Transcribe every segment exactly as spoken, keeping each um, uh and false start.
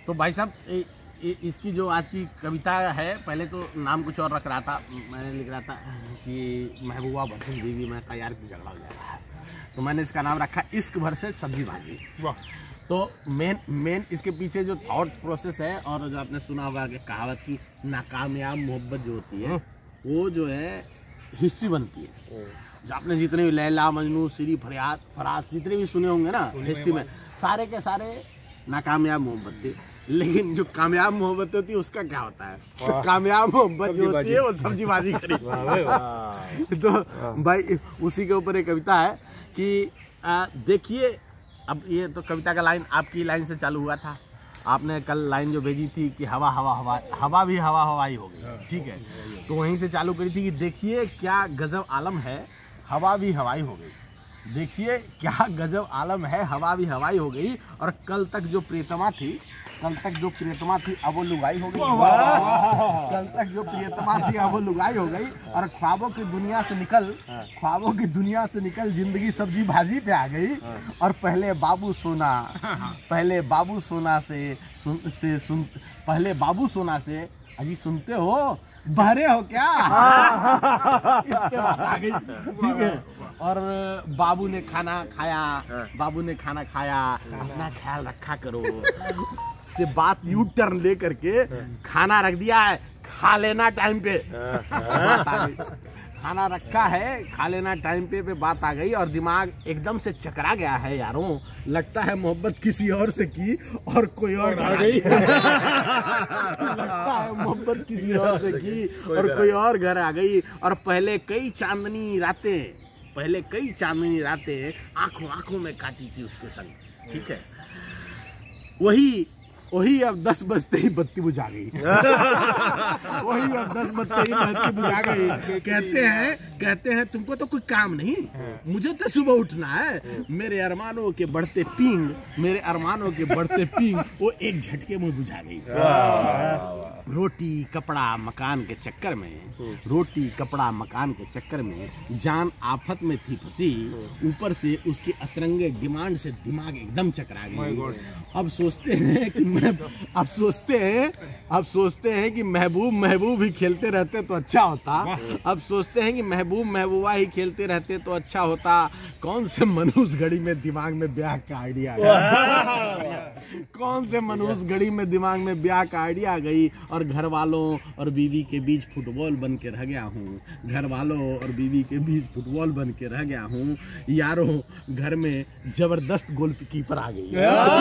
तो भाई साहब इसकी जो आज की कविता है, पहले तो नाम कुछ और रख रहा था, मैंने लिख रहा था कि महबूबा वर्सेस बीवी में तैयार की झगड़ा हो जाएगा, तो मैंने इसका नाम रखा इश्क वर्सेस सब्जी भाजी। वाह। तो मेन मेन इसके पीछे जो थॉट प्रोसेस है, और जो आपने सुना होगा कि कहावत की नाकामयाब मोहब्बत जो होती है वो जो है हिस्ट्री बनती है। जो आपने जितने भी लैला मजनू सिरी फरियाद फराज जितने भी सुने होंगे ना हिस्ट्री में, सारे के सारे नाकामयाब मोहब्बत थे। लेकिन जो कामयाब मोहब्बत होती है उसका क्या होता है? तो कामयाब मोहब्बत जो होती है वो सब्जी बाजी करी। तो भाई उसी के ऊपर एक कविता है कि देखिए, अब ये तो कविता का लाइन आपकी लाइन से चालू हुआ था। आपने कल लाइन जो भेजी थी कि हवा हवा हवा हवा भी हवा हवाई हो गई, ठीक है, तो वहीं से चालू करी थी कि देखिए क्या गजब आलम है, हवा भी हवाई हो गई। देखिए क्या गजब आलम है, हवा भी हवाई हो गई। और कल तक जो प्रियतमा थी कल तक जो प्रियतमा थी अब वो लुगाई हो गई। कल तक जो प्रियतमा थी अब वो लुगाई हो गई। और ख्वाबों की दुनिया से निकल ख्वाबों की दुनिया से निकल जिंदगी सब्जी भाजी पे आ गई। और पहले बाबू सोना पहले बाबू सोना से सुन से सुन पहले बाबू सोना से अजी सुनते हो, बहरे हो क्या? इसके बाद आ गई, ठीक है। और बाबू ने खाना खाया बाबू ने खाना खाया अपना ख्याल रखा करो से बात यू टर्न ले करके खाना रख दिया है, खा लेना टाइम पे। खाना रखा है, खा लेना टाइम पे पे बात आ गई। और दिमाग एकदम से चकरा गया है यारों, लगता है मोहब्बत किसी और से की और कोई और आ गई। लगता है मोहब्बत किसी और से की और कोई और घर आ गई। और पहले कई चांदनी रातें पहले कई चांदनी रातें आंखों आंखों में काटी थी उसके संग, ठीक है। वही वही अब दस बजते ही बत्ती बुझा गई। वही अब दस बजते ही बत्ती बुझा गई। कहते हैं कहते हैं तुमको तो कोई काम नहीं, मुझे तो सुबह उठना है। मेरे अरमानों के बढ़ते पींग मेरे अरमानों के बढ़ते पींग वो एक झटके में बुझा गई। रोटी कपड़ा मकान के चक्कर में रोटी कपड़ा मकान के चक्कर में जान आफत में थी फंसी। ऊपर से उसके अतरंगे डिमांड से दिमाग एकदम चकरा गया। अब सोचते हैं कि मैं अब सोचते हैं अब सोचते हैं कि महबूब महबूब ही खेलते रहते तो अच्छा होता। अब सोचते हैं कि महबूब महबूबा ही खेलते रहते तो अच्छा होता। कौन से मनुष्य घड़ी में दिमाग में ब्याह का आइडिया कौन से मनुष्य घड़ी में दिमाग में ब्याह का आइडिया गई। और घर वालों और बीवी के बीच फुटबॉल बन के रह गया हूँ घर वालों और बीवी के बीच फुटबॉल बन के रह गया हूँ यारों। घर में जबरदस्त गोलकीपर आ गई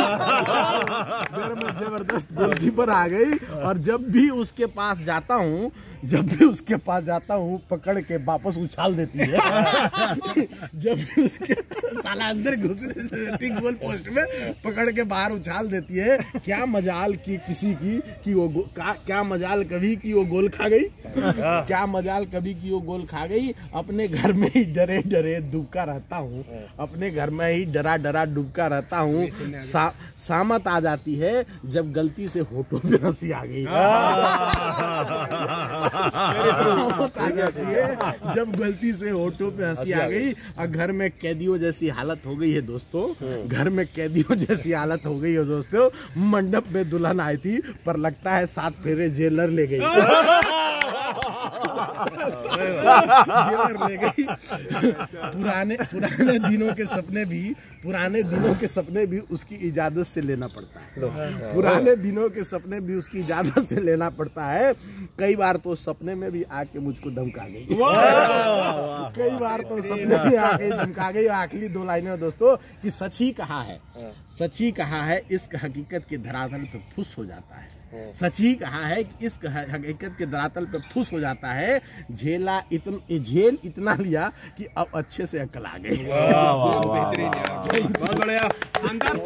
घर में जबरदस्त गोलकीपर आ गई। और जब भी उसके पास जाता हूँ जब भी उसके पास जाता हूँ पकड़ के वापस उछाल देती है। जब भी उसके साला अंदर घुसने देती गोल पोस्ट में पकड़ के बाहर उछाल देती है। क्या मजाल की किसी की कि वो का, क्या मजाल कभी कि वो गोल खा गई क्या मजाल कभी कि वो गोल खा गई। अपने घर में ही डरे डरे डूबका रहता हूँ अपने घर में ही डरा डरा डूबका रहता हूँ। सा, सामत आ जाती है जब गलती से होठों पे हंसी आ गई। आ जाती है जब गलती से होठों पे हंसी आ गई। और घर में कैदियों जैसी हालत हो गई है दोस्तों घर में कैदियों जैसी हालत हो गई है दोस्तों। मंडप में दुल्हन आई थी पर लगता है सात फेरे जेलर ले गई जेलर ले गई। पुराने पुराने दिनों के सपने भी पुराने दिनों के सपने भी उसकी इजाजत से लेना पड़ता है पुराने दिनों के सपने भी उसकी इजाजत से लेना पड़ता है। कई बार तो सपने में भी आके मुझको धमका गई कई बार तो सपने में आके धमका गई। आखिरी दो लाइनें दोस्तों कि सच ही कहा है सच ही कहा है इश्क हकीकत के धरातल पे फुस हो जाता है। सच ही कहा है कि इश्क हकीकत के धरातल पे फुस हो जाता है। झेला इतन झेल इतना लिया कि अब अच्छे से अकल आ गई। बहुत बढ़िया।